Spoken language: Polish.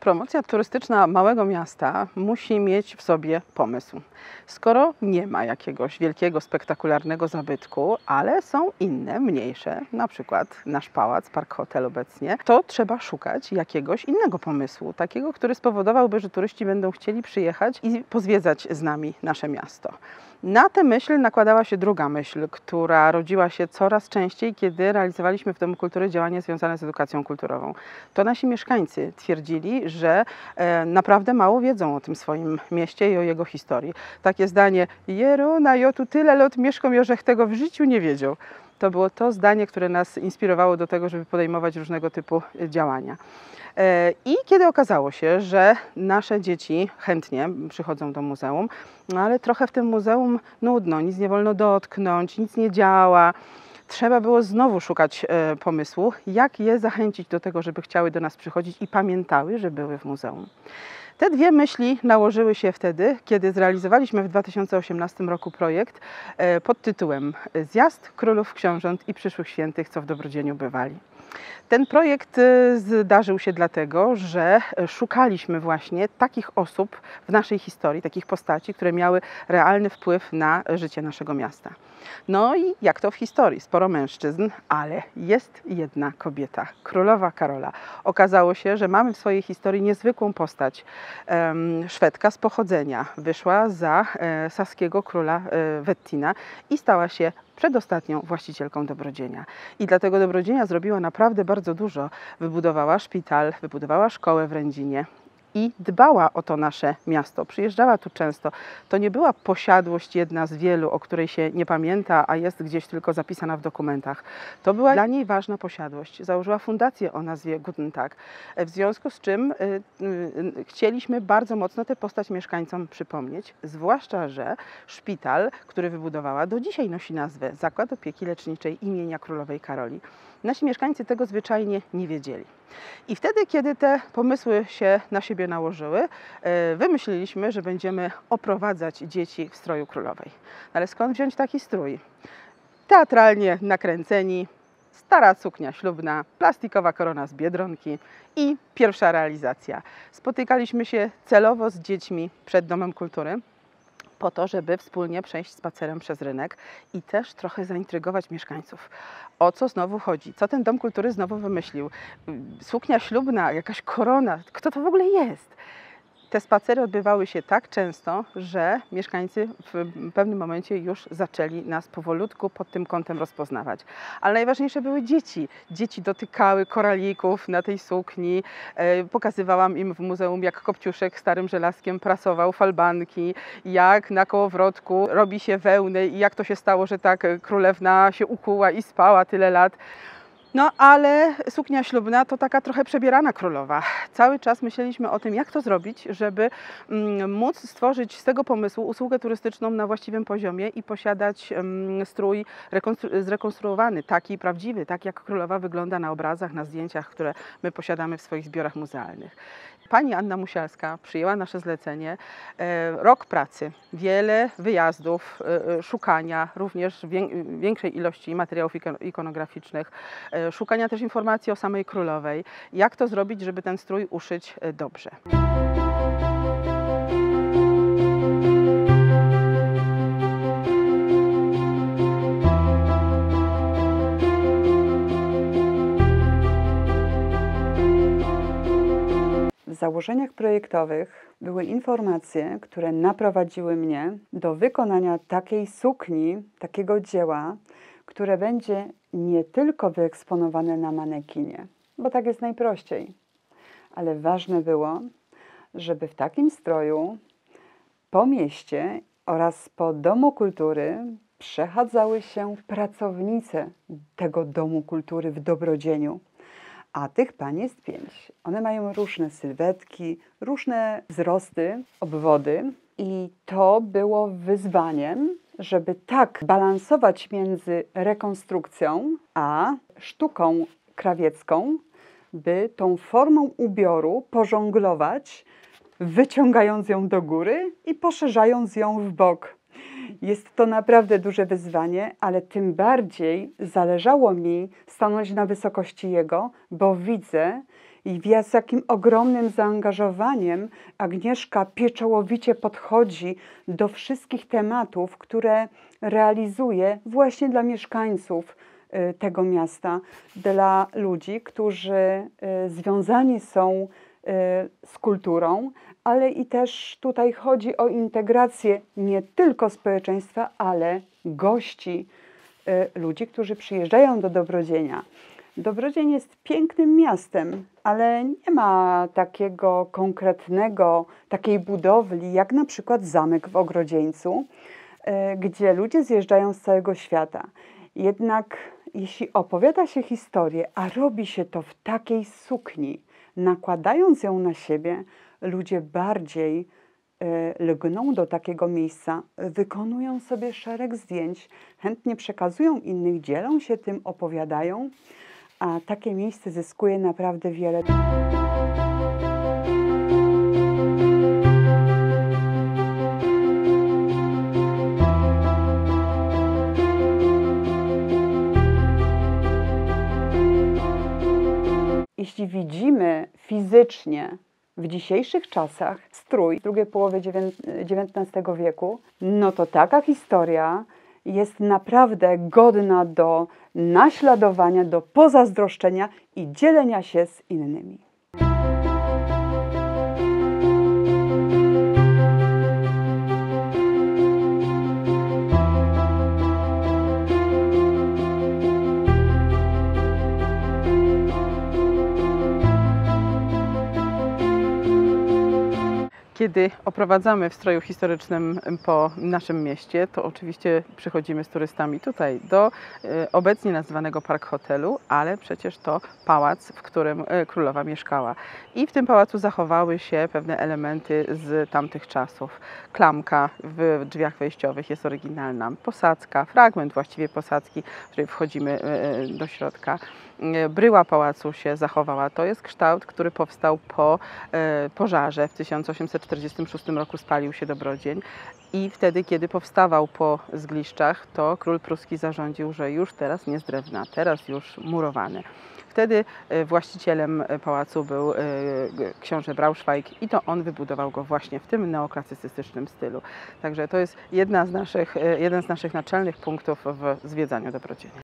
Promocja turystyczna małego miasta musi mieć w sobie pomysł. Skoro nie ma jakiegoś wielkiego, spektakularnego zabytku, ale są inne, mniejsze, na przykład nasz pałac, park hotel obecnie, to trzeba szukać jakiegoś innego pomysłu, takiego, który spowodowałby, że turyści będą chcieli przyjechać i pozwiedzać z nami nasze miasto. Na tę myśl nakładała się druga myśl, która rodziła się coraz częściej, kiedy realizowaliśmy w Domu Kultury działania związane z edukacją kulturową. To nasi mieszkańcy twierdzili, że naprawdę mało wiedzą o tym swoim mieście i o jego historii. Takie zdanie: Jeruna, ja tu tyle lat mieszkam, Jorzech tego w życiu nie wiedział. To było to zdanie, które nas inspirowało do tego, żeby podejmować różnego typu działania. I kiedy okazało się, że nasze dzieci chętnie przychodzą do muzeum, ale trochę w tym muzeum nudno, nic nie wolno dotknąć, nic nie działa, trzeba było znowu szukać pomysłu, jak je zachęcić do tego, żeby chciały do nas przychodzić i pamiętały, że były w muzeum. Te dwie myśli nałożyły się wtedy, kiedy zrealizowaliśmy w 2018 roku projekt pod tytułem Zjazd Królów, Książąt i Przyszłych Świętych, co w Dobrodzieniu bywali. Ten projekt zdarzył się dlatego, że szukaliśmy właśnie takich osób w naszej historii, takich postaci, które miały realny wpływ na życie naszego miasta. No i jak to w historii, sporo mężczyzn, ale jest jedna kobieta, królowa Karola. Okazało się, że mamy w swojej historii niezwykłą postać. Szwedka z pochodzenia, wyszła za saskiego króla Wettina i stała się przedostatnią właścicielką Dobrodzienia. I dlatego Dobrodzienia zrobiła naprawdę bardzo dużo. Wybudowała szpital, wybudowała szkołę w Rędzinie i dbała o to nasze miasto. Przyjeżdżała tu często. To nie była posiadłość jedna z wielu, o której się nie pamięta, a jest gdzieś tylko zapisana w dokumentach. To była dla niej ważna posiadłość. Założyła fundację o nazwie Guten Tag, w związku z czym chcieliśmy bardzo mocno tę postać mieszkańcom przypomnieć, zwłaszcza że szpital, który wybudowała, do dzisiaj nosi nazwę Zakład Opieki Leczniczej imienia Królowej Karoli. Nasi mieszkańcy tego zwyczajnie nie wiedzieli. I wtedy, kiedy te pomysły się na siebie nałożyły, wymyśliliśmy, że będziemy oprowadzać dzieci w stroju królowej. Ale skąd wziąć taki strój? Teatralnie nakręceni, stara suknia ślubna, plastikowa korona z Biedronki i pierwsza realizacja. Spotykaliśmy się celowo z dziećmi przed Domem Kultury, po to, żeby wspólnie przejść spacerem przez rynek i też trochę zaintrygować mieszkańców. O co znowu chodzi? Co ten Dom Kultury znowu wymyślił? Suknia ślubna, jakaś korona, kto to w ogóle jest? Te spacery odbywały się tak często, że mieszkańcy w pewnym momencie już zaczęli nas powolutku pod tym kątem rozpoznawać. Ale najważniejsze były dzieci. Dzieci dotykały koralików na tej sukni. Pokazywałam im w muzeum, jak Kopciuszek starym żelazkiem prasował falbanki, jak na kołowrotku robi się wełnę i jak to się stało, że tak królewna się ukuła i spała tyle lat. No ale suknia ślubna to taka trochę przebierana królowa. Cały czas myśleliśmy o tym, jak to zrobić, żeby móc stworzyć z tego pomysłu usługę turystyczną na właściwym poziomie i posiadać strój zrekonstruowany, taki prawdziwy, tak jak królowa wygląda na obrazach, na zdjęciach, które my posiadamy w swoich zbiorach muzealnych. Pani Anna Musialska przyjęła nasze zlecenie. Rok pracy, wiele wyjazdów, szukania również większej ilości materiałów ikonograficznych, szukania też informacji o samej królowej. Jak to zrobić, żeby ten strój uszyć dobrze. W założeniach projektowych były informacje, które naprowadziły mnie do wykonania takiej sukni, takiego dzieła, które będzie nie tylko wyeksponowane na manekinie, bo tak jest najprościej, ale ważne było, żeby w takim stroju po mieście oraz po Domu Kultury przechadzały się pracownice tego Domu Kultury w Dobrodzieniu. A tych pań jest 5. One mają różne sylwetki, różne wzrosty, obwody i to było wyzwaniem, żeby tak balansować między rekonstrukcją a sztuką krawiecką, by tą formą ubioru pożonglować, wyciągając ją do góry i poszerzając ją w bok. Jest to naprawdę duże wyzwanie, ale tym bardziej zależało mi stanąć na wysokości jego, bo widzę, i z jakim ogromnym zaangażowaniem Agnieszka pieczołowicie podchodzi do wszystkich tematów, które realizuje właśnie dla mieszkańców tego miasta, dla ludzi, którzy związani są z kulturą, ale i też tutaj chodzi o integrację nie tylko społeczeństwa, ale gości, ludzi, którzy przyjeżdżają do Dobrodzienia. Dobrodzień jest pięknym miastem, ale nie ma takiego konkretnego, takiej budowli jak na przykład zamek w Ogrodzieńcu, gdzie ludzie zjeżdżają z całego świata. Jednak jeśli opowiada się historię, a robi się to w takiej sukni, nakładając ją na siebie, ludzie bardziej lgną do takiego miejsca, wykonują sobie szereg zdjęć, chętnie przekazują innych, dzielą się tym, opowiadają, a takie miejsce zyskuje naprawdę wiele. Jeśli widzimy fizycznie w dzisiejszych czasach strój w drugiej połowie XIX wieku, no to taka historia jest naprawdę godna do naśladowania, do pozazdroszczenia i dzielenia się z innymi. Kiedy oprowadzamy w stroju historycznym po naszym mieście, to oczywiście przychodzimy z turystami tutaj do obecnie nazywanego Park Hotelu, ale przecież to pałac, w którym królowa mieszkała. I w tym pałacu zachowały się pewne elementy z tamtych czasów. Klamka w drzwiach wejściowych jest oryginalna, posadzka, fragment właściwie posadzki, w której wchodzimy do środka. Bryła pałacu się zachowała. To jest kształt, który powstał po pożarze. W 1846 roku spalił się Dobrodzień i wtedy, kiedy powstawał po zgliszczach, to król pruski zarządził, że już teraz nie z drewna, teraz już murowany. Wtedy właścicielem pałacu był książę Braunschweig i to on wybudował go właśnie w tym neoklasycystycznym stylu. Także to jest jeden z naszych naczelnych punktów w zwiedzaniu Dobrodzienia.